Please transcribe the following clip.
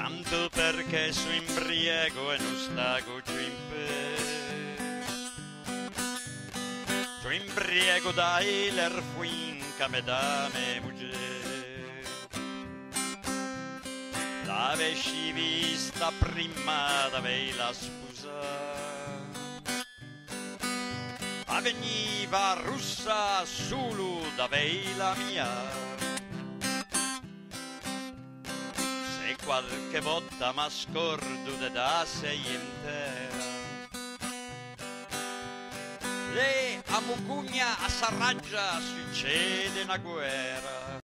tanto perché su imbriego e non stago giù in pe. Giù imbriego dai l'erfuinca me dame muger. L'avesci vista prima d'aver la sposa. Veniva russa solo da la mia. Se qualche volta mi scordo da sei intera, le a Mugugna a Sarraggia succede una guerra.